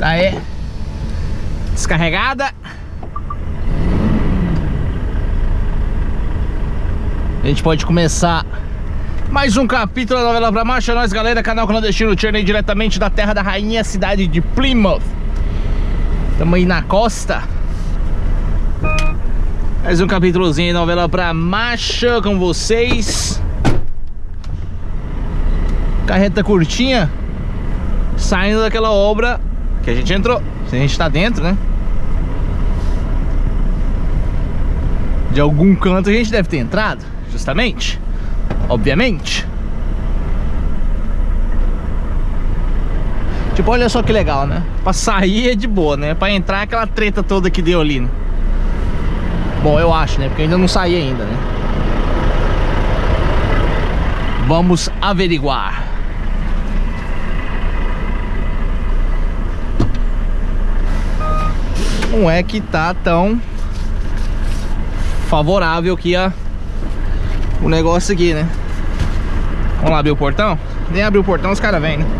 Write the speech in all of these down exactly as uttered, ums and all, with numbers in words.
Aí, descarregada. A gente pode começar mais um capítulo da novela pra marcha. É nóis, galera, canal Clandestino Tierney, diretamente da terra da rainha, cidade de Plymouth. Tamo aí na costa. Mais um capítulozinho de novela pra marcha com vocês. Carreta curtinha, saindo daquela obra que a gente entrou. Se a gente tá dentro, né? De algum canto a gente deve ter entrado, justamente, obviamente. Tipo, olha só que legal, né? Pra sair é de boa, né? Pra entrar é aquela treta toda que deu ali, né? Bom, eu acho, né? Porque ainda não saí ainda, né? Vamos averiguar. Não é que tá tão favorável aqui a o negócio aqui, né? Vamos lá abrir o portão? Nem abrir o portão os caras vêm, né?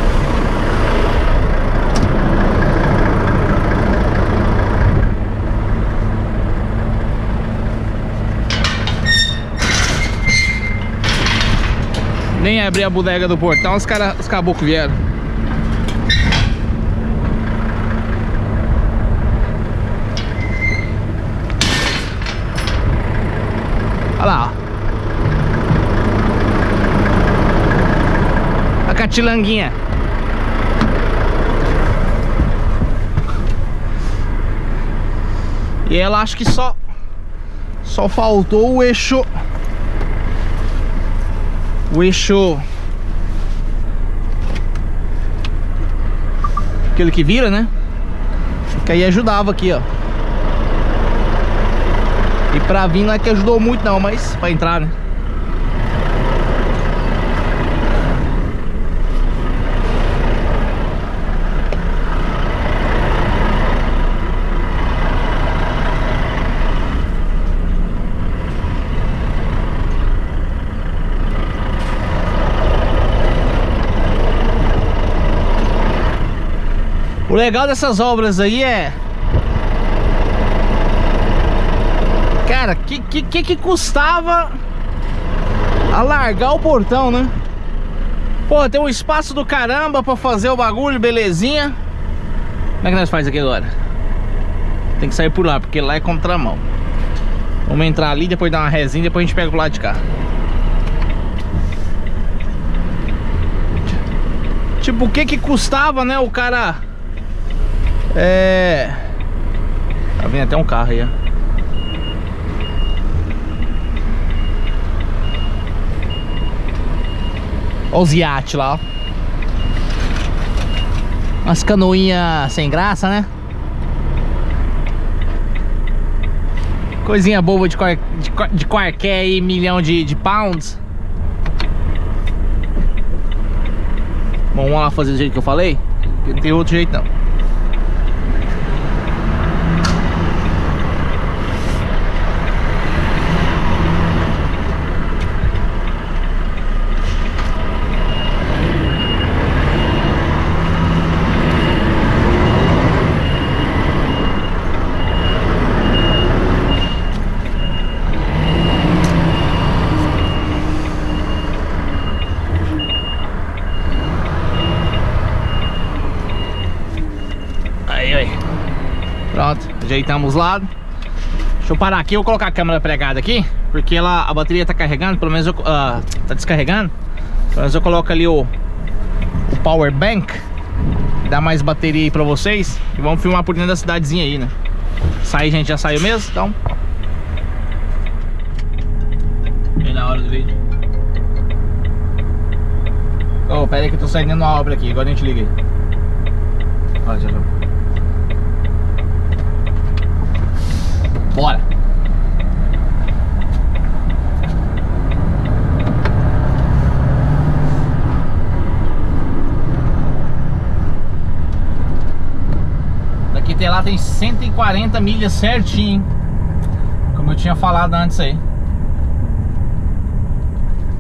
Nem abrir a bodega do portão, os caras, os caboclos vieram. Olha lá, ó. A catilanguinha. E ela acho que só Só faltou o eixo O eixo aquele que vira, né? Que aí ajudava aqui, ó. E pra vir não é que ajudou muito não, mas pra entrar, né? O legal dessas obras aí é... Cara, que que, que que custava alargar o portão, né? Pô, tem um espaço do caramba pra fazer o bagulho, belezinha. Como é que nós faz aqui agora? Tem que sair por lá, porque lá é contramão. Vamos entrar ali, depois dar uma resinha, depois a gente pega pro lado de cá. Tipo, o que que custava, né, o cara... É... Tá vendo até um carro aí, ó. Olha os iates lá, ó. Umas canoinhas sem graça, né? Coisinha boba de, qual, de, de qualquer aí, milhão de, de pounds. Bom, vamos lá fazer do jeito que eu falei. Porque não tem outro jeito não. Pronto, ajeitamos o lado. Deixa eu parar aqui, eu vou colocar a câmera pregada aqui, porque ela, a bateria tá carregando, pelo menos eu, uh, tá descarregando. Pelo menos eu coloco ali o, o power bank, dá mais bateria aí pra vocês. E vamos filmar por dentro da cidadezinha aí, né? Sair, gente, já saiu mesmo, então. Bem na hora do vídeo. Oh, pera aí que eu tô saindo na obra aqui, agora a gente liga aí. Olha, já, já. Bora! Daqui até lá tem cento e quarenta milhas certinho, como eu tinha falado antes aí.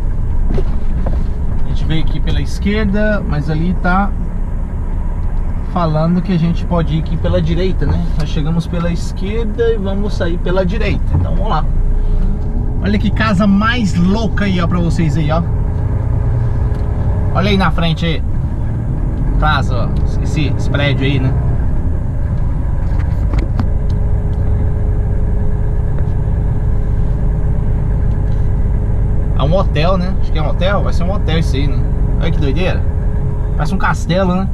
A gente veio aqui pela esquerda, mas ali tá falando que a gente pode ir aqui pela direita, né? Nós chegamos pela esquerda e vamos sair pela direita. Então vamos lá. Olha que casa mais louca aí, ó, pra vocês aí, ó. Olha aí na frente aí. Casa, ó. Esse, esse prédio aí, né? É um hotel, né? Acho que é um hotel. Vai ser um hotel isso aí, né? Olha que doideira. Parece um castelo, né?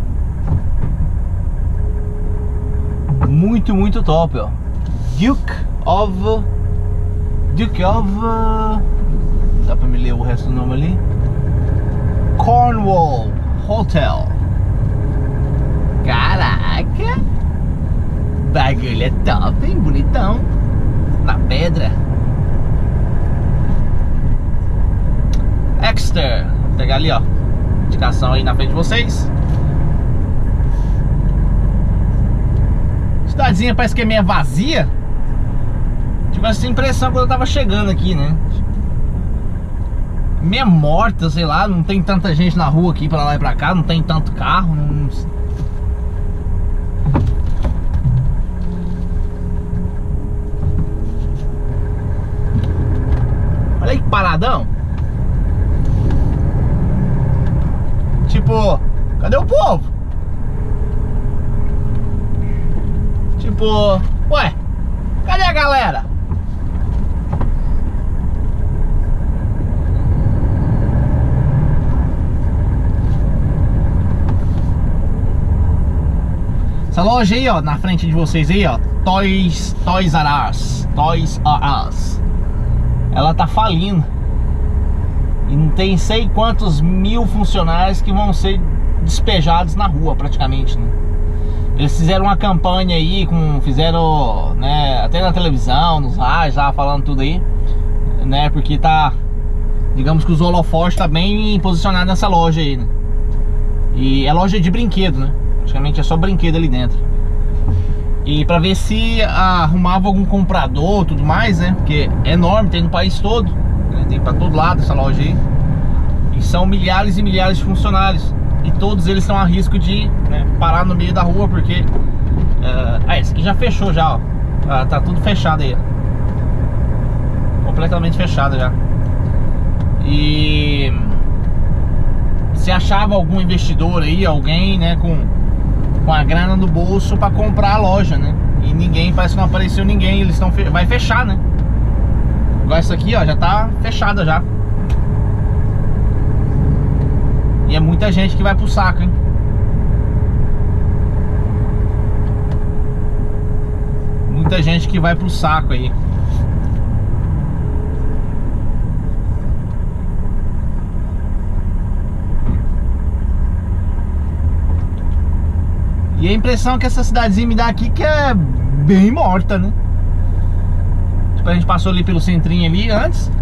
Muito, muito top, ó. Duke of... Duke of... Dá pra me ler o resto do nome ali? Cornwall Hotel. Caraca! Bagulho é top, hein? Bonitão. Na pedra. Exeter. Vou pegar ali, ó. Indicação aí na frente de vocês. Cidadezinha parece que é meio vazia. Tive essa impressão quando eu tava chegando aqui, né? Meia morta, sei lá. Não tem tanta gente na rua aqui pra lá e pra cá. Não tem tanto carro. Não... Olha aí que paradão. Tipo, cadê o povo? Tipo, ué, cadê a galera? Essa loja aí, ó, na frente de vocês aí, ó, Toys, Toys R Us, Toys R Us. Ela tá falindo. E não tem sei quantos mil funcionários que vão ser despejados na rua praticamente, né? Eles fizeram uma campanha aí, com, fizeram, né, até na televisão, nos rádios, tava falando tudo aí, né? Porque tá, digamos que os holofotes tá bem posicionado nessa loja aí, né? E é loja de brinquedo, né? Praticamente é só brinquedo ali dentro. E pra ver se arrumava algum comprador, tudo mais, né? Porque é enorme, tem no país todo. Tem pra todo lado essa loja aí. E são milhares e milhares de funcionários. E todos eles estão a risco de, né, parar no meio da rua. Porque uh, ah, esse aqui já fechou já, ó. Ah, tá tudo fechado aí, ó. Completamente fechado já. E se achava algum investidor aí, alguém, né, com, com a grana no bolso pra comprar a loja, né? E ninguém, parece que não apareceu ninguém. Eles estão fe... vai fechar, né? Agora essa aqui, ó, já tá fechada já. E é muita gente que vai pro saco, hein? Muita gente que vai pro saco aí. E a impressão que essa cidadezinha me dá aqui que é bem morta, né? A gente passou ali pelo centrinho ali antes.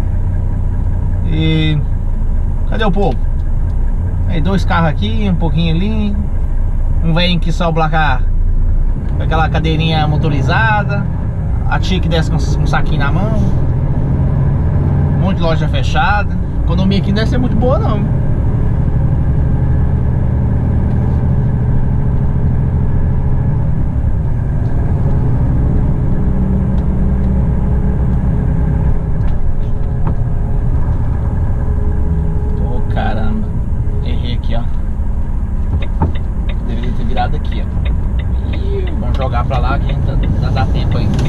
E... cadê o povo? Aí dois carros aqui, um pouquinho ali. Um velho que sobe lá com aquela cadeirinha motorizada. A tia que desce com um saquinho na mão. Um monte de loja fechada. A economia aqui não deve ser muito boa não. Aqui, ó. E vamos jogar pra lá que ainda dá, dá tempo aí.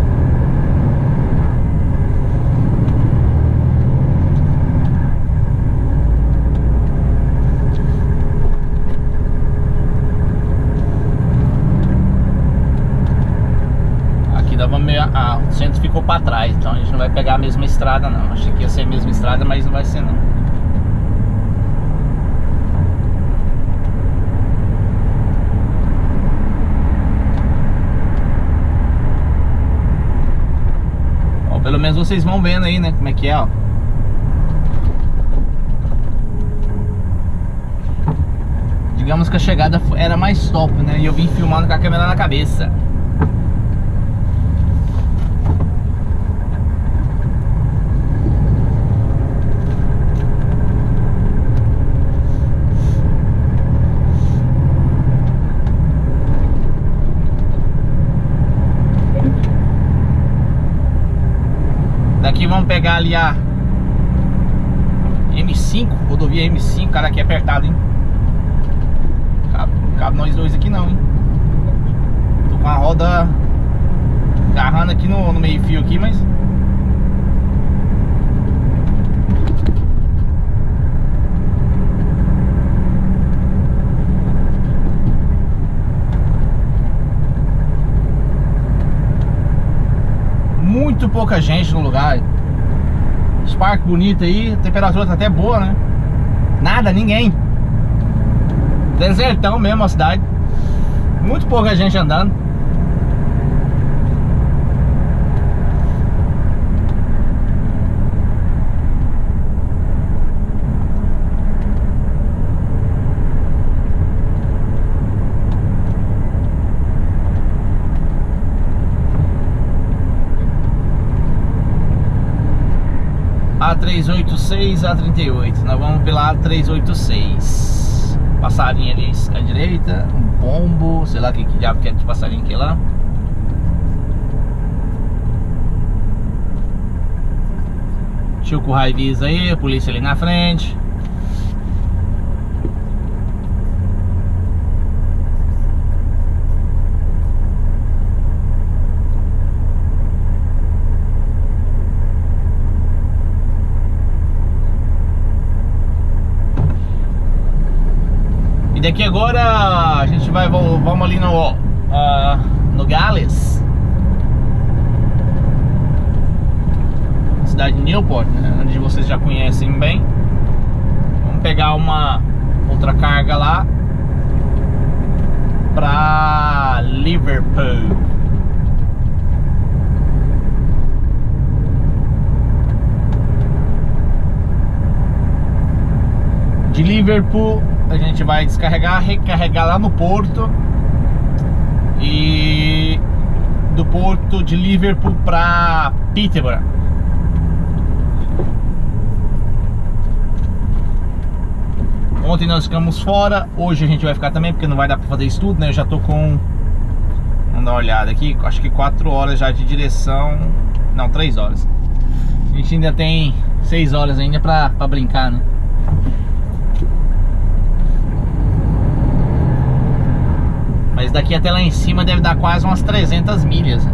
Aqui dava meio. Ah, o centro ficou pra trás, então a gente não vai pegar a mesma estrada não. Achei que ia ser a mesma estrada, mas não vai ser não. Pelo menos vocês vão vendo aí, né, como é que é, ó. Digamos que a chegada era mais top, né, e eu vim filmando com a câmera na cabeça. Daqui vamos pegar ali a M cinco, rodovia M cinco. Cara, aqui é apertado, hein? Cabe, cabe nós dois aqui não, hein? Tô com a roda agarrando aqui no, no meio fio aqui, mas... muito pouca gente no lugar. Os parques bonitos aí, a temperatura tá até boa, né? Nada, ninguém. Desertão mesmo a cidade. Muito pouca gente andando. A trezentos e oitenta e seis, A trinta e oito. Nós vamos pela A trezentos e oitenta e seis. Passarinho ali à direita. Um pombo, sei lá que, que diabo que é de passarinho que é lá. Tio com raivis aí, a polícia ali na frente. E daqui agora a gente vai, vamos ali no, uh, no Gales, cidade de Newport, né, onde vocês já conhecem bem. Vamos pegar uma outra carga lá pra Liverpool. De Liverpool a gente vai descarregar, recarregar lá no porto. E do porto de Liverpool para Peterborough. Ontem nós ficamos fora, hoje a gente vai ficar também, porque não vai dar para fazer isso tudo, né? Eu já tô com... Vamos dar uma olhada aqui, acho que quatro horas já de direção. Não, três horas. A gente ainda tem seis horas ainda para para brincar, né? Mas daqui até lá em cima deve dar quase umas trezentas milhas.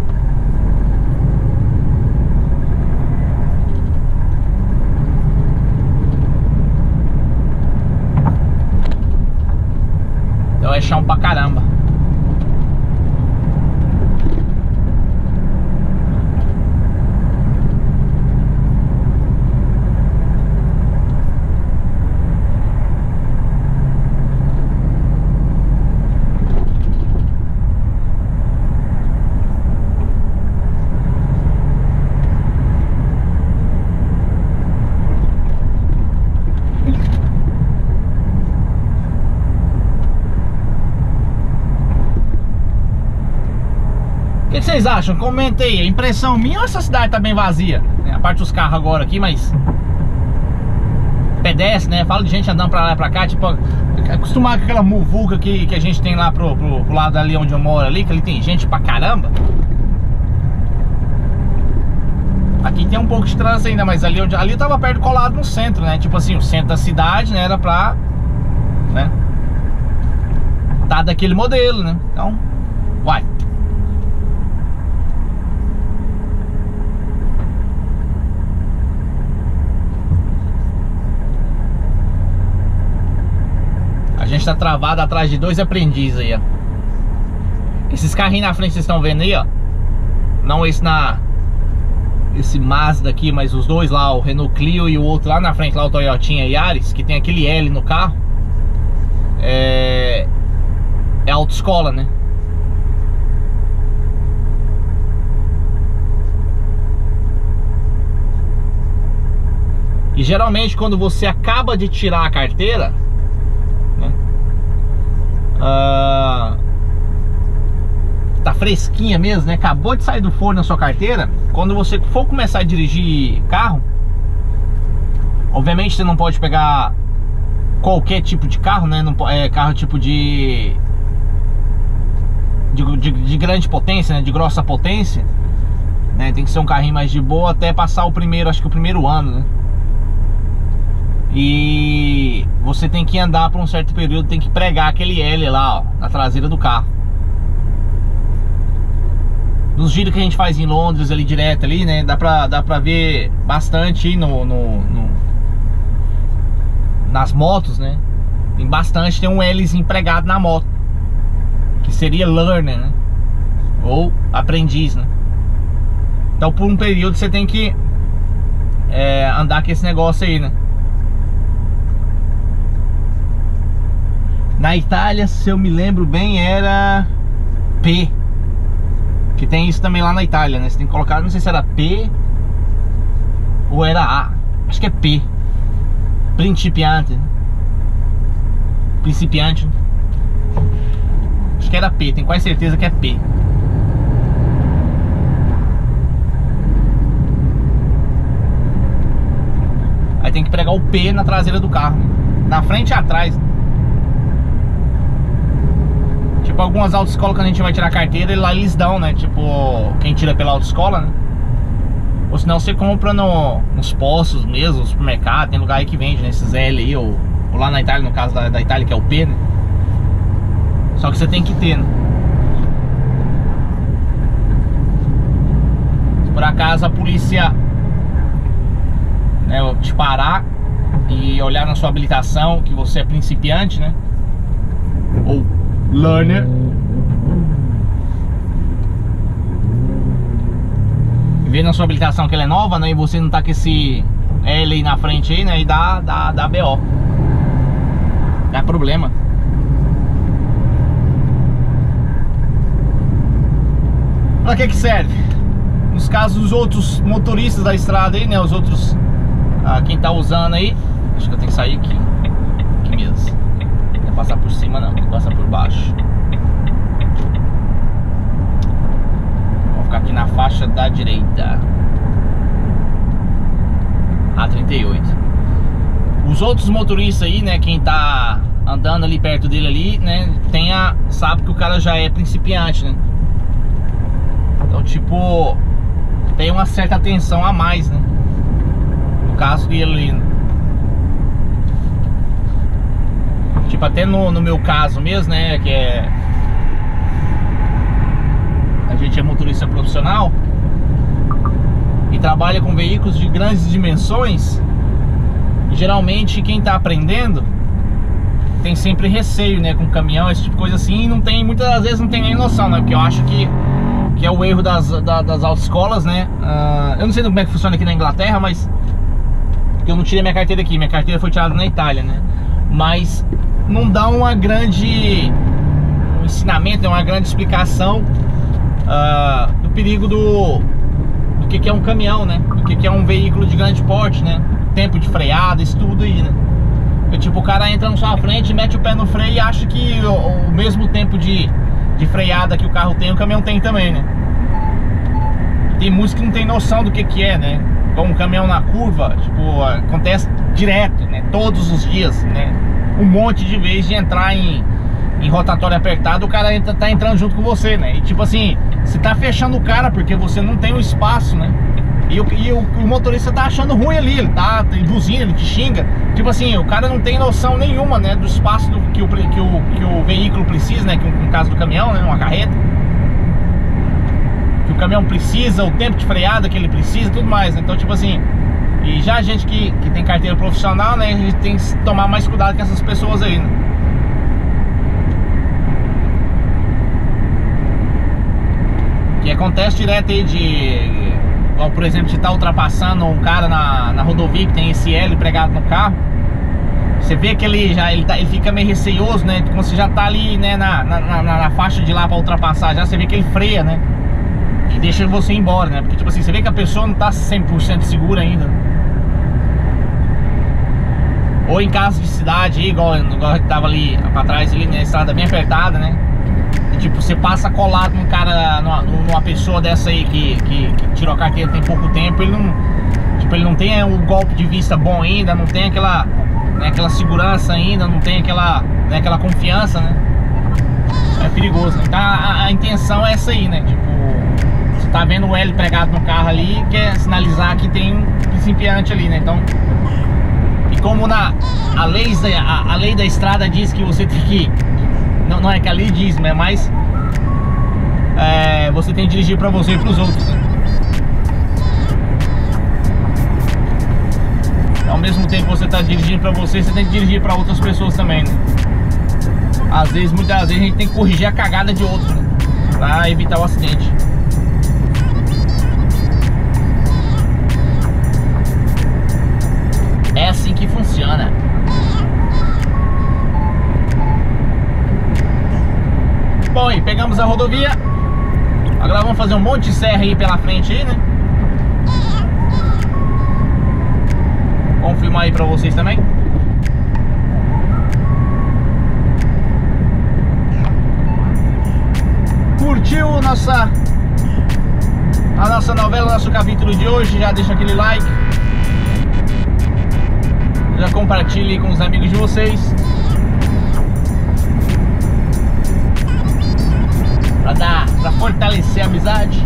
Então é chão pra caramba. O que vocês acham? Comenta aí. A impressão minha ou essa cidade tá bem vazia? A parte dos carros agora aqui, mas... pedestre, né? Fala de gente andando pra lá e pra cá. Tipo, acostumar com aquela muvuca que, que a gente tem lá pro, pro, pro lado ali onde eu moro ali, que ali tem gente pra caramba. Aqui tem um pouco de trânsito ainda, mas ali, onde, ali eu tava perto, colado no centro, né? Tipo assim, o centro da cidade, né? Era pra... né? Tá daquele modelo, né? Então, uai. A gente tá travado atrás de dois aprendizes aí, ó. Esses carrinhos na frente vocês estão vendo aí, ó. Não esse na... esse Mazda aqui, mas os dois lá, o Renault Clio e o outro lá na frente, lá o Toyotinha Yaris, que tem aquele L no carro. É... é autoescola, né? E geralmente quando você acaba de tirar a carteira, né, uh, tá fresquinha mesmo, né? Acabou de sair do forno a sua carteira. Quando você for começar a dirigir carro, obviamente você não pode pegar qualquer tipo de carro, né? Não, é carro tipo de de, de de grande potência, né? De grossa potência. né? Tem que ser um carrinho mais de boa até passar o primeiro, acho que o primeiro ano, né? E você tem que andar por um certo período, tem que pregar aquele L lá, ó, na traseira do carro. Nos vídeos que a gente faz em Londres ali direto ali, né? Dá pra, dá pra ver bastante no, no, no nas motos, né? Tem bastante, tem um Lzinho pregado na moto, que seria learner, né? Ou aprendiz, né? Então por um período você tem que é, andar com esse negócio aí, né? Na Itália, se eu me lembro bem, era P. Que tem isso também lá na Itália, né? Você tem que colocar, não sei se era P ou era A. Acho que é P. Principiante. Principiante. Acho que era P, tenho quase certeza que é P. Aí tem que pregar o P na traseira do carro, na frente e atrás. Tipo, algumas autoescolas, quando a gente vai tirar carteira, lá eles dão, né? Tipo, quem tira pela autoescola, né? Ou senão você compra no, nos postos mesmo, no supermercado. Tem lugar aí que vende, né? Esses L aí, ou, ou lá na Itália, no caso da, da Itália, que é o P, né? Só que você tem que ter, né? Se por acaso a polícia, né, te parar e olhar na sua habilitação que você é principiante, né? Ou learner, vê na sua habilitação que ela é nova, né? E você não tá com esse L aí na frente aí, né? E dá, dá, dá B O, dá problema. Pra que que serve? Nos casos dos outros motoristas da estrada aí, né? Os outros, ah, quem tá usando aí. Acho que eu tenho que sair aqui, aqui mesmo. Passar por cima não, tem que passar por baixo. Vamos ficar aqui na faixa da direita, A trinta e oito. Os outros motoristas aí, né, quem tá andando ali perto dele ali, né, tem a, sabe que o cara já é principiante, né? Então tipo, tem uma certa atenção a mais, né? No caso dele ali, né? Tipo, até no, no meu caso mesmo, né, que é... A gente é motorista profissional e trabalha com veículos de grandes dimensões. E geralmente quem tá aprendendo tem sempre receio, né, com caminhão, esse tipo de coisa assim. E não tem, muitas das vezes não tem nem noção, né, porque eu acho que, que é o erro das, da, das autoescolas, né. uh, Eu não sei como é que funciona aqui na Inglaterra, mas... Porque eu não tirei minha carteira aqui, minha carteira foi tirada na Itália, né. Mas... não dá uma grande um ensinamento, uma grande explicação uh, do perigo do, do que, que é um caminhão, né? Do que, que é um veículo de grande porte, né? Tempo de freada, isso tudo aí, né? Porque, tipo, o cara entra na sua frente, mete o pé no freio e acha que o, o mesmo tempo de, de freada que o carro tem, o caminhão tem também, né? Tem muitos que não tem noção do que, que é, né? Como um caminhão na curva, tipo, acontece direto, né? Todos os dias, né? Um monte de vezes de entrar em, em rotatório apertado, o cara entra, tá entrando junto com você, né? E tipo assim, você tá fechando o cara porque você não tem o espaço, né? E, o, e o, o motorista tá achando ruim ali, ele tá, ele buzina, ele te xinga. Tipo assim, o cara não tem noção nenhuma, né? Do espaço do, que, o, que, o, que o veículo precisa, né? Que no caso do caminhão, né? Uma carreta. Que o caminhão precisa, o tempo de freada que ele precisa, tudo mais, né? Então tipo assim... E já a gente que, que tem carteira profissional, né, a gente tem que tomar mais cuidado com essas pessoas aí, né? Que acontece direto aí de... Igual, por exemplo, de estar ultrapassando um cara na, na rodovia que tem esse L pregado no carro. Você vê que ele já ele, tá, ele fica meio receioso, né? Como você já tá ali, né, na, na, na, na faixa de lá pra ultrapassar, já você vê que ele freia, né? E deixa você ir embora, né? Porque tipo assim, você vê que a pessoa não tá cem por cento segura ainda. Ou em caso de cidade, igual, igual que tava ali pra trás, ali na estrada bem apertada, né? E, tipo, você passa colado num cara, numa, numa pessoa dessa aí que, que, que tirou a carteira tem pouco tempo, ele não, tipo, ele não tem um golpe de vista bom ainda, não tem aquela, né, aquela segurança ainda, não tem aquela, né, aquela confiança, né? É perigoso, né? Então a, a intenção é essa aí, né? Tipo, tá vendo o L pregado no carro ali, quer sinalizar que tem um principiante ali, né? Então, e como na a lei, a, a lei da estrada diz que você tem que, não, não é que a lei diz, mas é mais é, você tem que dirigir pra você e pros outros, né? Ao mesmo tempo que você tá dirigindo pra você, você tem que dirigir pra outras pessoas também, né? Às vezes, muitas vezes a gente tem que corrigir a cagada de outro, né? Pra evitar o acidente. É assim que funciona. Bom, e pegamos a rodovia. Agora vamos fazer um monte de serra aí pela frente aí, né? Vamos filmar aí pra vocês também. Curtiu nossa, a nossa novela, nosso capítulo de hoje? Já deixa aquele like. Já compartilhe com os amigos de vocês. Pra dar, pra fortalecer a amizade.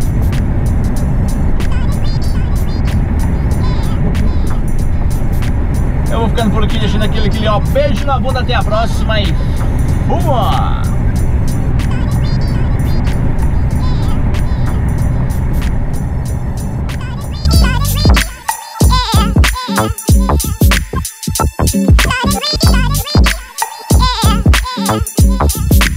Eu vou ficando por aqui, deixando aquele, aquele ó, beijo na bunda, até a próxima e fuma! Yeah.